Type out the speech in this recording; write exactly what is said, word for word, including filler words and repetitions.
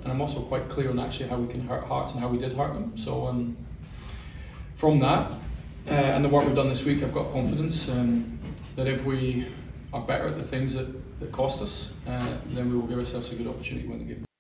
and I'm also quite clear on actually how we can hurt Hearts and how we did hurt them. So um, from that uh, and the work we've done this week, I've got confidence um, that if we are better at the things that, that cost us, uh, then we will give ourselves a good opportunity to win the game.